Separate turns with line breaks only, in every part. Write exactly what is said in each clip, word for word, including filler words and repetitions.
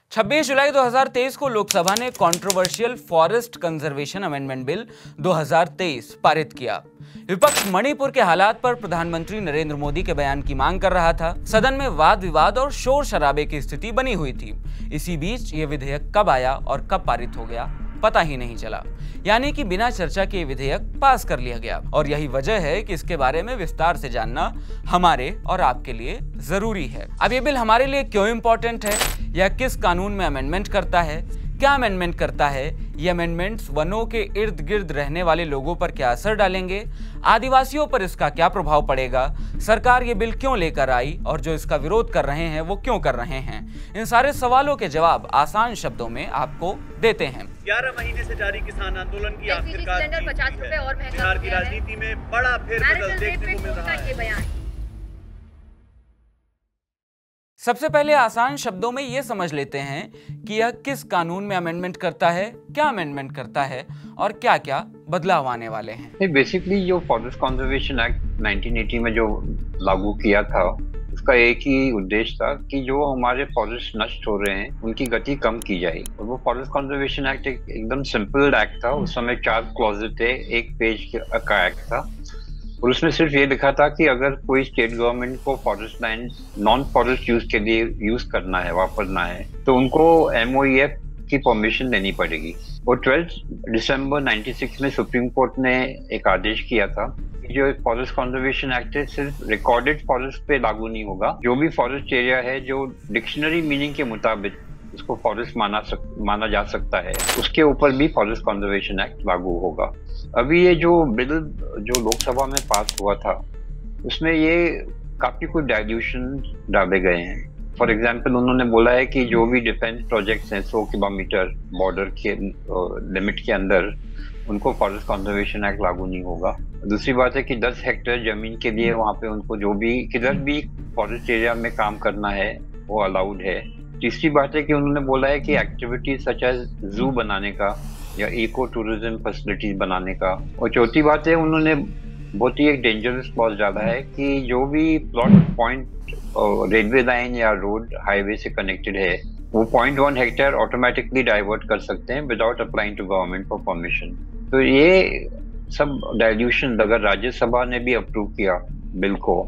छब्बीस जुलाई दो हज़ार तेईस को लोकसभा ने controversial forest conservation amendment bill दो हज़ार तेईस पारित किया। विपक्ष मणिपुर के हालात पर प्रधानमंत्री नरेंद्र मोदी के बयान की मांग कर रहा था। सदन में वाद विवाद और शोर शराबे की स्थिति बनी हुई थी। इसी बीच ये विधेयक कब आया और कब पारित हो गया पता ही नहीं चला, यानी कि बिना चर्चा के विधेयक पास कर लिया गया। और यही वजह है कि इसके बारे में विस्तार से जानना हमारे और आपके लिए जरूरी है। अब ये बिल हमारे लिए क्यों इम्पोर्टेंट है, यह किस कानून में अमेंडमेंट करता है, क्या अमेंडमेंट करता है, ये अमेंडमेंट्स वनों के इर्द गिर्द रहने वाले लोगों पर क्या असर डालेंगे, आदिवासियों पर इसका क्या प्रभाव पड़ेगा, सरकार ये बिल क्यों लेकर आई और जो इसका विरोध कर रहे हैं वो क्यों कर रहे हैं, इन सारे सवालों के जवाब आसान शब्दों में आपको देते हैं।
ग्यारह महीने से जारी किसान आंदोलन की आखिरकार
पचास रुपए और महंगा
बिहार की राजनीति में बड़ा फेरबदल देखने को मिल रहा है।
सबसे पहले आसान शब्दों में ये समझ लेते हैं कि यह किस कानून में अमेंडमेंट करता है, क्या अमेंडमेंट करता है और क्या क्या बदलाव आने वाले हैं।
बेसिकली जो forest conservation act nineteen eighty में जो लागू किया था, उसका एक ही उद्देश्य था कि जो हमारे फॉरेस्ट नष्ट हो रहे हैं उनकी गति कम की जाए। और वो फॉरेस्ट कंजर्वेशन एक्ट एक एकदम सिंपल एक्ट था। उस समय चार क्लॉज थे, एक पेज का एक्ट था और उसमें सिर्फ ये लिखा था कि अगर कोई स्टेट गवर्नमेंट को forest land non forest use के लिए यूज करना है, वापरना है, तो उनको एम ओ ई एफ की परमिशन लेनी पड़ेगी। और ट्वेल्थ दिसंबर नाइनटी सिक्स में सुप्रीम कोर्ट ने एक आदेश किया था कि जो फॉरेस्ट कंजर्वेशन एक्ट है सिर्फ रिकॉर्डेड फॉरेस्ट पे लागू नहीं होगा। जो भी फॉरेस्ट एरिया है जो डिक्शनरी मीनिंग के मुताबिक उसको फॉरेस्ट माना सक, माना जा सकता है, उसके ऊपर भी फॉरेस्ट कंजर्वेशन एक्ट लागू होगा। अभी ये जो बिल जो लोकसभा में पास हुआ था उसमें ये काफी कुछ डाइल्यूशन डाले गए हैं। फॉर एग्जांपल उन्होंने बोला है कि जो भी डिफेंस प्रोजेक्ट्स हैं सौ किलोमीटर बॉर्डर के लिमिट के अंदर, उनको फॉरेस्ट कंजर्वेशन एक्ट लागू नहीं होगा। दूसरी बात है कि दस हेक्टेयर जमीन के लिए वहाँ पे उनको जो भी किधर भी फॉरेस्ट एरिया में काम करना है वो अलाउड है। तीसरी बात है कि उन्होंने बोला है कि एक्टिविटीज सच एज जू बनाने का या इको टूरिज्म फैसिलिटीज बनाने का। और चौथी बात है उन्होंने बहुत ही एक डेंजरस क्लॉज डाला है कि जो भी प्लॉट पॉइंट रेलवे लाइन या रोड हाईवे से कनेक्टेड है वो point one hectare automatically divert कर सकते हैं without applying to government for permission. तो ये सब डाइल्यूशन अगर राज्यसभा ने भी अप्रूव किया बिल को,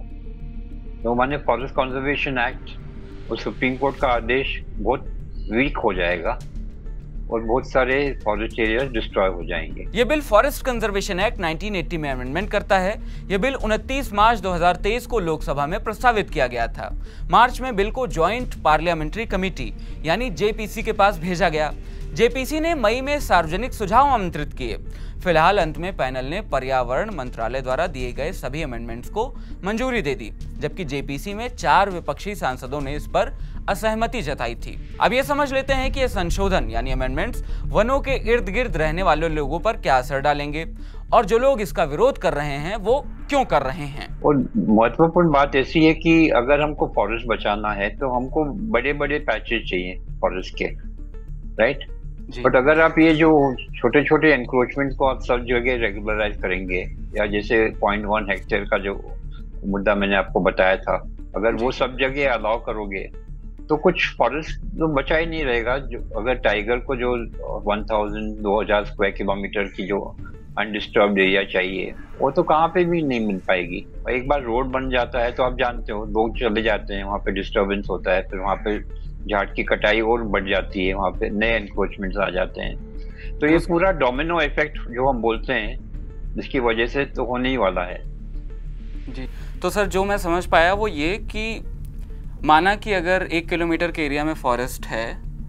तो माने फॉरेस्ट कंजर्वेशन एक्ट और सुप्रीम कोर्ट का आदेश बहुत वीक हो जाएगा और बहुत सारे फॉरेस्ट एरिया डिस्ट्रॉय हो जाएंगे।
ये bill forest conservation act nineteen eighty में अमेंडमेंट करता है। ये बिल उनतीस मार्च दो हज़ार तेईस को लोकसभा में प्रस्तावित किया गया था। मार्च में बिल को ज्वाइंट पार्लियामेंट्री कमेटी यानी जे पी सी के पास भेजा गया। जे पी सी ने मई में सार्वजनिक सुझाव आमंत्रित किए। फिलहाल अंत में पैनल ने पर्यावरण मंत्रालय द्वारा दिए गए सभी अमेंडमेंट्स को मंजूरी दे दी, जबकि जे पी सी में चार विपक्षी सांसदों ने इस पर असहमति जताई थी। अब ये समझ लेते हैं कि ये संशोधन यानी अमेंडमेंट्स वनों के इर्द गिर्द रहने वाले लोगों पर क्या असर डालेंगे और जो लोग इसका विरोध कर रहे हैं वो क्यों कर रहे हैं।
और महत्वपूर्ण बात ऐसी है कि अगर हमको फॉरेस्ट बचाना है तो हमको बड़े बड़े पैचेज चाहिए फॉरेस्ट के, राइट। बट अगर आप ये जो छोटे छोटे एनक्रोचमेंट को आप सब जगह रेगुलराइज करेंगे, या जैसे पॉइंट वन हेक्टेयर का जो मुद्दा मैंने आपको बताया था, अगर वो सब जगह अलाउ करोगे तो कुछ फॉरेस्ट तो बचा ही नहीं रहेगा। जो अगर टाइगर को जो वन थाउजेंड दो हजार स्क्वायर किलोमीटर की जो अनडिस्टर्ब्ड एरिया चाहिए वो तो कहाँ पे भी नहीं मिल पाएगी। एक बार रोड बन जाता है तो आप जानते हो लोग चले जाते हैं, वहाँ पे डिस्टर्बेंस होता है, फिर वहाँ पे झाड़ की कटाई और बढ़ जाती है, वहाँ पे नए एनक्रोचमेंट्स आ जाते हैं। तो ये पूरा डोमिनो इफेक्ट जो हम बोलते हैं जिसकी वजह से तो होने ही वाला है।
जी, तो सर जो मैं समझ पाया वो ये कि माना कि अगर एक किलोमीटर के एरिया में फॉरेस्ट है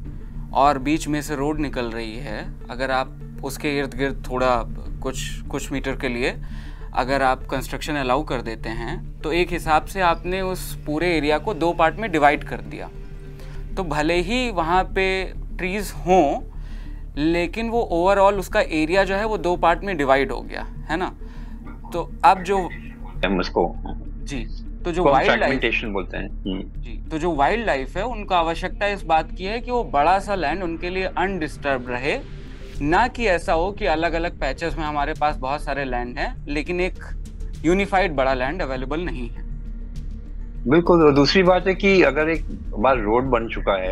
और बीच में से रोड निकल रही है, अगर आप उसके इर्द गिर्द थोड़ा कुछ कुछ मीटर के लिए अगर आप कंस्ट्रक्शन अलाउ कर देते हैं तो एक हिसाब से आपने उस पूरे एरिया को दो पार्ट में डिवाइड कर दिया। तो भले ही वहाँ पे ट्रीज हों लेकिन वो ओवरऑल उसका एरिया जो है वो दो पार्ट में डिवाइड हो गया है ना। तो अब जो
उसको
जी तो जो वाइल्ड
लाइफ बोलते हैं
जी तो जो वाइल्ड लाइफ है उनका आवश्यकता इस बात की है कि वो बड़ा सा लैंड उनके लिए अनडिस्टर्ब रहे, ना कि ऐसा हो कि अलग अलग पैचेस में हमारे पास बहुत सारे लैंड हैं लेकिन एक यूनिफाइड बड़ा लैंड अवेलेबल नहीं है।
बिल्कुल। और दूसरी बात है कि अगर एक बार रोड बन चुका है और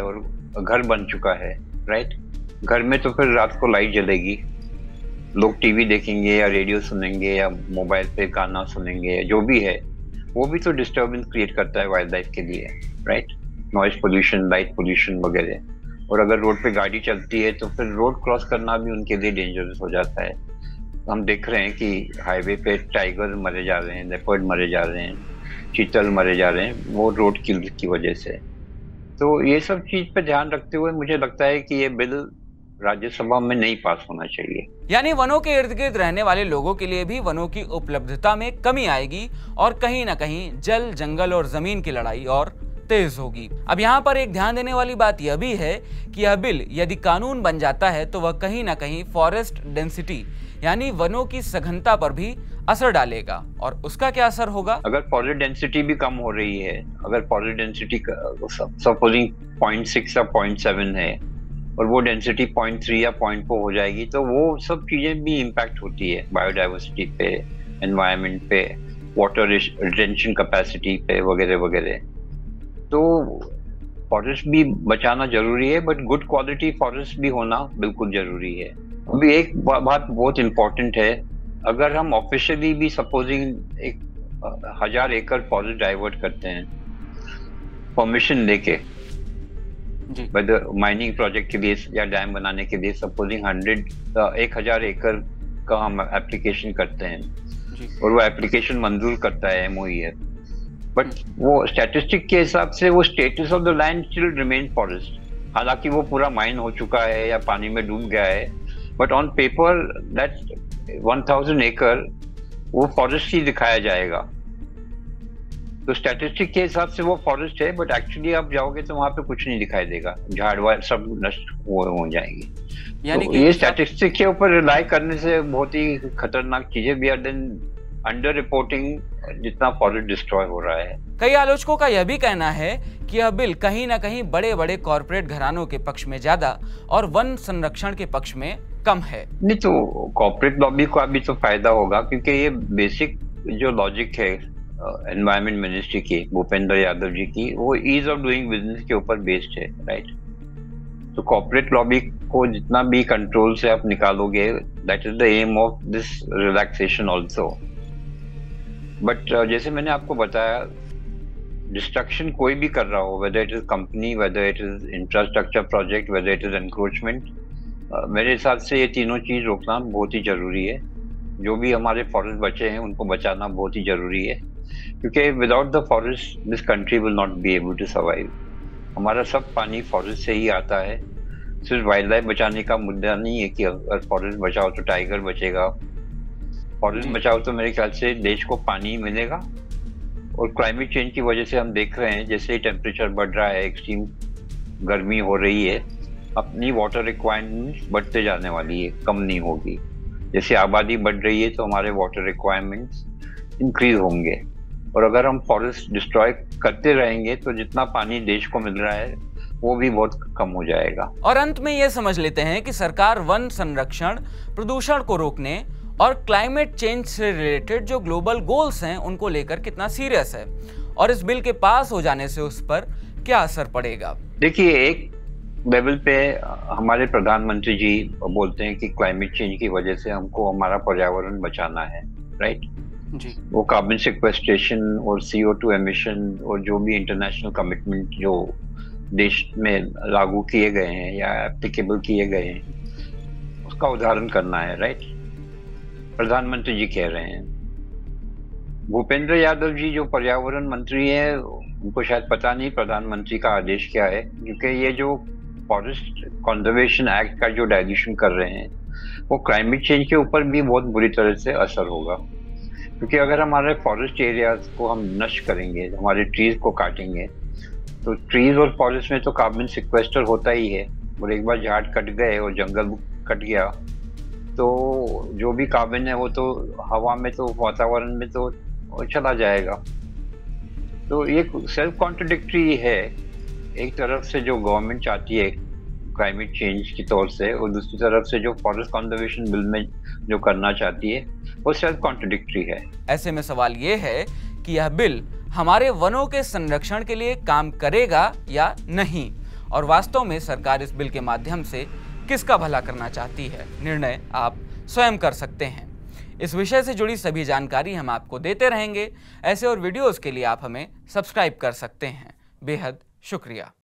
घर बन चुका है, राइट। घर में तो फिर रात को लाइट जलेगी, लोग टीवी देखेंगे या रेडियो सुनेंगे या मोबाइल पे गाना सुनेंगे, जो भी है वो भी तो डिस्टर्बेंस क्रिएट करता है वाइल्ड लाइफ के लिए, right. Noise pollution, light pollution वगैरह। और अगर रोड पे गाड़ी चलती है तो फिर रोड क्रॉस करना भी उनके लिए डेंजरस हो जाता है। हम देख रहे हैं कि हाईवे पे टाइगर मरे जा रहे हैं, लेपर्ड मरे जा रहे हैं, चीतल मरे जा रहे हैं, वो रोड की की वजह से। तो ये सब चीज पे ध्यान रखते हुए मुझे लगता है कि ये बिल राज्यसभा में नहीं पास होना चाहिए।
यानी वनों के इर्द गिर्द रहने वाले लोगों के लिए भी वनों की उपलब्धता में कमी आएगी और कहीं ना कहीं जल, जंगल और जमीन की लड़ाई और तेज होगी। अब यहाँ पर एक ध्यान देने वाली बात यह भी है कि यह बिल यदि कानून बन जाता है तो वह कहीं ना कहीं फॉरेस्ट डेंसिटी यानी वनों की सघनता पर भी असर डालेगा। और उसका क्या असर होगा?
अगर फॉरेस्ट डेंसिटी भी कम हो रही है, अगर forest density supposing point six या पॉइंट सेवन है और वो डेंसिटी पॉइंट थ्री या पॉइंट फोर हो जाएगी तो वो सब चीजें भी इम्पैक्ट होती है बायोडाइवर्सिटी पे, एनवायरनमेंट पे, वाटर रिटेंशन कैपेसिटी पे वगैरह वगैरह। तो फॉरेस्ट भी बचाना जरूरी है, बट गुड क्वालिटी फॉरेस्ट भी होना बिल्कुल जरूरी है। अभी एक बात बहुत इम्पोर्टेंट है, अगर हम ऑफिशियली भी सपोजिंग एक हजार एकड़ फॉरेस्ट डाइवर्ट करते हैं परमिशन लेके माइनिंग प्रोजेक्ट के लिए या डैम बनाने के लिए, सपोजिंग हंड्रेड एक हजार एकड़ का हम एप्लीकेशन करते हैं और वो एप्लीकेशन मंजूर करता है एमओईएफ, बट वो स्टैटिस्टिक के हिसाब से वो status of the land still remain forest. हालांकि वो पूरा माइन हो चुका है या पानी में डूब गया है, but on paper that one thousand acre वो फॉरेस्ट ही दिखाया जाएगा। तो स्टैटिस्टिक के हिसाब से वो फॉरेस्ट है, बट एक्चुअली आप जाओगे तो वहां पे कुछ नहीं दिखाई देगा, झाड़ सब नष्ट हो, हो जाएंगे। यानी तो ये स्टैटिस्टिक के ऊपर रिलाई करने से बहुत ही खतरनाक चीजें भी आर देन अंडर रिपोर्टिंग जितना फॉरेस्ट डिस्ट्रॉय हो रहा है।
कई आलोचकों का यह भी कहना है कि यह बिल कहीं ना कहीं बड़े बड़े कॉर्पोरेट घरानों के पक्ष में ज्यादा और वन संरक्षण के पक्ष में कम है।
नहीं तो कॉर्पोरेट लॉबी को अभी तो फायदा होगा, क्योंकि ये बेसिक जो लॉजिक है एनवायरमेंट मिनिस्ट्री की, भूपेंद्र यादव जी की, वो ईज ऑफ डूइंग बिजनेस के ऊपर बेस्ड है, राइट। तो कॉर्पोरेट लॉबी को जितना भी कंट्रोल से आप निकालोगे, that is the aim of this relaxation also. But जैसे मैंने आपको बताया, डिस्ट्रक्शन कोई भी कर रहा हो, whether it is company, whether it is infrastructure project, whether it is encroachment, मेरे हिसाब से ये तीनों चीज रोकना बहुत ही जरूरी है। जो भी हमारे फॉरेस्ट बचे हैं उनको बचाना बहुत ही जरूरी है, क्योंकि without the forest this country will not be able to survive. हमारा सब पानी फॉरेस्ट से ही आता है। सिर्फ वाइल्ड लाइफ बचाने का मुद्दा नहीं है कि अगर फॉरेस्ट बचाओ तो टाइगर बचेगा, फॉरेस्ट बचाओ तो मेरे ख्याल से देश को पानी मिलेगा। और क्लाइमेट चेंज की वजह से हम देख रहे हैं जैसे टेम्परेचर बढ़ रहा है, एक्सट्रीम गर्मी हो रही है, अपनी वाटर रिक्वायरमेंट्स बढ़ते जाने वाली है, कम नहीं होगी। जैसे आबादी बढ़ रही है तो हमारे वाटर रिक्वायरमेंट्स इंक्रीज होंगे, और अगर हम फॉरेस्ट डिस्ट्रॉय करते रहेंगे तो जितना पानी देश को मिल रहा है वो भी बहुत कम हो जाएगा।
और अंत में ये समझ लेते हैं कि सरकार वन संरक्षण, प्रदूषण को रोकने और क्लाइमेट चेंज से रिलेटेड जो ग्लोबल गोल्स हैं उनको लेकर कितना सीरियस है, और इस बिल के पास हो जाने से उस पर क्या असर पड़ेगा।
देखिए, एक लेवल पे हमारे प्रधानमंत्री जी बोलते हैं कि क्लाइमेट चेंज की वजह से हमको हमारा पर्यावरण बचाना है, राइट जी। वो कार्बन सिक्वेस्ट्रेशन और सी ओ टू एमिशन और जो भी इंटरनेशनल कमिटमेंट जो देश में लागू किए गए हैं या एप्लीकेबल किए गए हैं उसका उदाहरण करना है, राइट। प्रधानमंत्री जी कह रहे हैं। भूपेंद्र यादव जी जो पर्यावरण मंत्री हैं, उनको शायद पता नहीं प्रधानमंत्री का आदेश क्या है, क्योंकि ये जो फॉरेस्ट कंजर्वेशन एक्ट का जो डायल्यूशन कर रहे हैं वो क्लाइमेट चेंज के ऊपर भी बहुत बुरी तरह से असर होगा। क्योंकि अगर हमारे फॉरेस्ट एरियाज को हम नष्ट करेंगे, हमारे ट्रीज को काटेंगे, तो ट्रीज और फॉरेस्ट में तो कार्बन सिक्वेस्टर होता ही है, और एक बार झाड़ कट गए और जंगल कट गया तो जो भी कार्बन है वो तो हवा में, तो वातावरण में तो चला जाएगा। तो ये सेल्फ कॉन्ट्रडिक्टरी है, एक तरफ से जो गवर्नमेंट चाहती है क्लाइमेट चेंज की तौर से, और दूसरी तरफ से जो फॉरेस्ट कंजर्वेशन बिल में जो करना चाहती है वो सेल्फ कॉन्ट्रडिक्टरी है।
ऐसे में सवाल ये है कि यह बिल हमारे वनों के संरक्षण के लिए काम करेगा या नहीं, और वास्तव में सरकार इस बिल के माध्यम से किसका भला करना चाहती है, निर्णय आप स्वयं कर सकते हैं। इस विषय से जुड़ी सभी जानकारी हम आपको देते रहेंगे। ऐसे और वीडियोस के लिए आप हमें सब्सक्राइब कर सकते हैं। बेहद शुक्रिया।